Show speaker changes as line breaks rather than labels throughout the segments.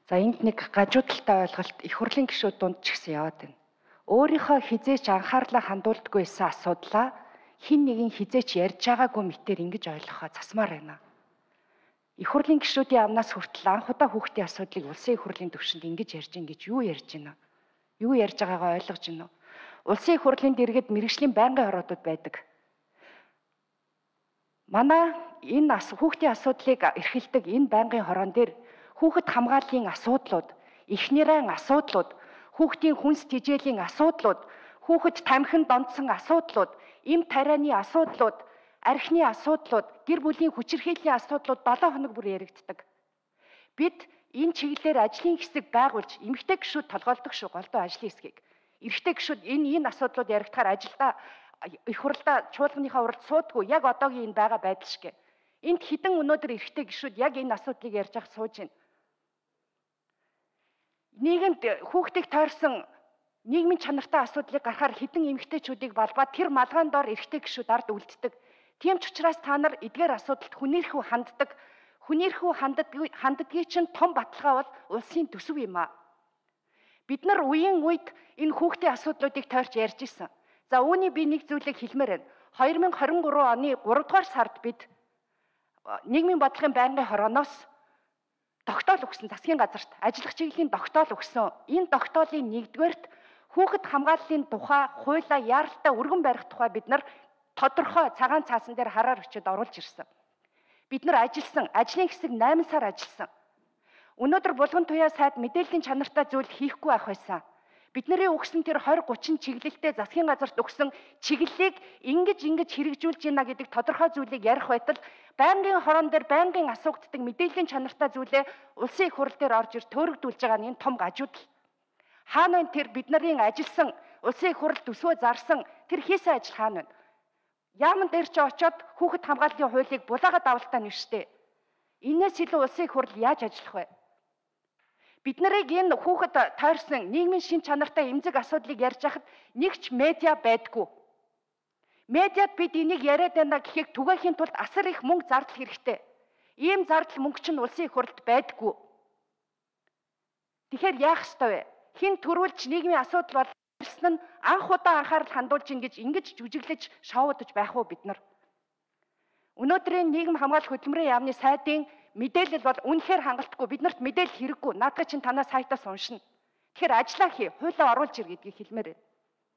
За энд нэг гажуудалтай ойлголт их хурлын гишүүд дунд ч гэсэн яваад байна. Өөрийнхөө хизээч анхаарлаа хандуулдаггүй байсан асуудлаа хин нэгэн хизээч ярьж байгаагүй мэтээр ингэж ойлгохоо засмаар байна. Их хурлын гишүүдийн амнаас хүртэл анх удаа хүүхдийн асуудлыг улсын их хурлын түвшинд ингэж ярьж ингэж юу ярьж байна? Юу ярьж байгаагаа ойлгож байна уу? Улсын их хурлын дэргэд мэргэжлийн байнгын ороодууд байдаг. Манай энэ хүүхдийн асуудлыг эрхэлдэг энэ байнгын хороон дээр хүүхэд хамгааллын асуудлууд, эхнэрийн асуудлууд, хүүхдийн хүнс тэжээлийн асуудлууд, хүүхэд тамхинд донтсон асуудлууд, эм тарианы асуудлууд, архины асуудлууд, гэр бүлийн хүчирхийллийн асуудлууд 7 хоног бүр яригддаг. Бид энэ чиглэлээр ажлын хэсэг байгуулж эмэгтэй гишүүд толгойлдог шүү голдуу ажлын хэсгийг. Эрэгтэй гишүүд энэ асуудлууд яригдахаар ажилдаа их хурлаа чуулганыхаа уралд суудгүй яг одоогийн энэ байгаа байдал шиг. Энд хэдэн өнөөдөр эрэгтэй гишүүд яг энэ асуудлыг ярьж авах сууж байна. Нийгэмд хүүхдийг тойрсон нийгмийн чанартай асуудлыг гаргахаар хэдэн эмэгтэйчүүдийг балбаа тэр малгаан доор эрэгтэй гишүүд ард үлддэг. Тийм ч учраас та нар эдгээр асуудалд хүнээрхүү ханддаг. Хүнээрхүү ханддгийг чинь том баталгаа бол улсын төсөв юм аа. Бид нар үеийн үед энэ хүүхдийн асуудлуудыг тойрч ярьж исэн. За үүний би нэг зүйлийг хэлмээр байна. 2023 оны 3 дугаар сард бид нийгмийн бодлогын байнгын хорооноос тогтоол өгсөн засгийн газарт ажиллах чиглэлийн тогтоол өгсөн. Энэ тогтоолын 1-дүгээрт хүүхэд хамгааллын тухай хуулиа яаралтай өргөн барих тухай бид нар тодорхой цагаан цаасан дээр хараар өчөд оруулж ирсэн. Бид нар ажилласан, ажлын хэсэг 8 сар ажилласан. Өнөөдөр булган туяа сайд мэдээллийн чанартай зүйл хийхгүй байх байсан. Бидний өгсөн тэр 20-30 чиглэлтэй засгийн газарт өгсөн чиглэлийг ингэж хэрэгжүүлж байна гэдэг тодорхой зүйлийг ярих байтал байнгын хороон дээр байнгын асуугддаг мэдээллийн чанартай зүйлээ улсын их хурл дээр орж ир төөрөгдүүлж байгаа нь энэ том гажуудал. Хаана вэ тэр бид нарын ажилласан улсын их хурл төсвөө зарсан тэр хийсэн ажил хаана вэ? Яаман дээр ч очиод хүүхэд хамгааллын хуулийг булаагаад авалтаа нэвштэй. Инээс илүү улсын их хурл яаж ажиллах вэ? Бид нарыг энэ хүүхэд тойрсон нийгмийн шин чанартай эмзэг асуудлыг ярьж хахад нэг ч медиа байдгүй. Медиад бид энийг яриад байна гэхийг түгээхийн тулд асар их мөнгө зардал хэрэгтэй. Ийм зардал мөнгө чинь улсын их хурлд байдгүй. Тэгэхээр яах ёстой вэ? Хин төрүүлж нийгмийн асуудал болсон нь анх удаа анхаарал хандуулж ингэж жүжиглэж шоудаж байх уу бид нар? Өнөөдрийн нийгэм хамгаалах хөдөлмөрийн яамны сайдын мэдээлэл бол үнэхээр хангалтгүй. Биднэрт мэдээлэл хэрэггүй. Наадах чинь танаа сайтаас уншина. Тэгэхээр ажиллаа хий, хуулиа оруулж ир гэдгийг хэлмээр байна.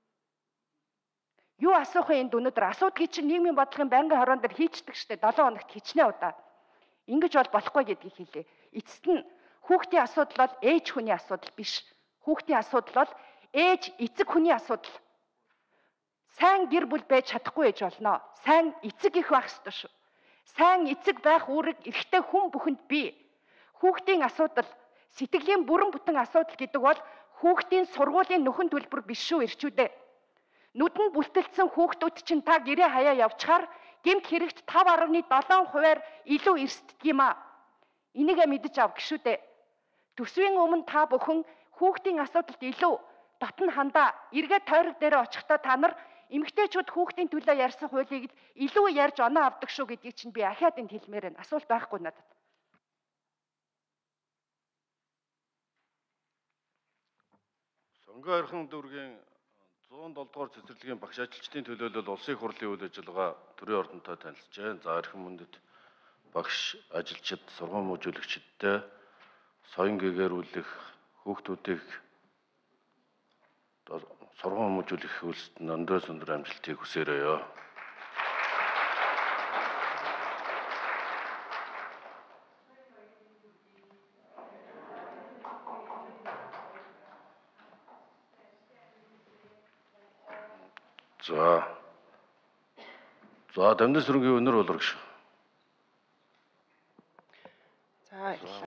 Юу асуух вэ энд өнөөдөр? Асуудгийг чинь нийгмийн бодлогын байнгын хороон дээр хийчдэг штэ 7 хоногт хичнээн удаа. Ингэж бол болохгүй гэдгийг хэлээ. Эцэст нь хүүхдийн асуудал бол ээж хүний асуудал биш. Хүүхдийн асуудал бол ээж эцэг хүний асуудал. Сайн гэр бүл байж чадахгүй ээж болно. Сайн эцэг их байх ёстой шүү. Сайн эцэг байх үүрэг эрэгтэй хүн бүхэнд бий. Хүүхдийн асуудал, сэтгэлийн бүрэн бүтэн асуудал гэдэг бол хүүхдийн сургуулийн нөхөн төлбөр биш шүү ирчүүдээ. Нүдэнд бүлтэлсэн хүүхдүүд чинь та гэрээ хаяа явчихаар гэмт хэрэгт 5.7%-аар илүү эрсддэг юм аа. Энийгээ мэдэж ав гişүүдээ. Төсвийн өмнө та бүхэн хүүхдийн асуудалд илүү дотн хандаа эргээ тойрог дээр очихдаа та нар эмэгтэйчүүд хүүхдийн төлөө ярьсан хуулийг илүү ярьж оноо авдаг шүү гэдгийг чинь би ахаад энд хэлмээр байна. Асуулт байхгүй надад.
Сонгоо ойрхон дүүргийн 107 дугаар цэцэрлэгийн багш ажилчдын төлөөлөл улсын их хурлын үйл ажиллагаа төрийн ордонтой танилцжээ. За эрхэм мөндөд багш ажилчид, сургууль мужуулагчидтэй соён гэгэрүүлэх хүүхдүүдийг сургууль мужуулах үйлсэд өндөр амжилтыг хүсээрэй. За Дамжин сүрэнгийн өнөр болрогш.
За